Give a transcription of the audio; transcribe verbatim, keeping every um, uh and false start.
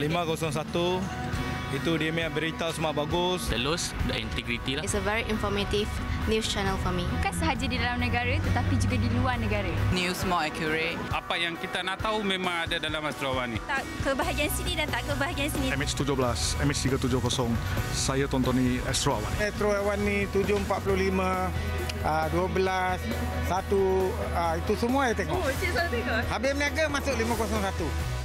lima kosong satu itu dia punya berita semua bagus. Telus dan integriti lah. It's a very informative news channel for me. Bukan sahaja di dalam negara tetapi juga di luar negara. News more accurate. Apa yang kita nak tahu memang ada dalam Astro Awal ni. Tak kebahagiaan sini dan tak kebahagiaan sini. M H tujuh belas, M H tiga tujuh kosong. Saya tonton Astro Awal. Astro Awal ni tujuh empat puluh lima, dua belas, satu, itu semua saya tengok. Oh, cik selalu tengok. Habis berniaga masuk lima kosong satu.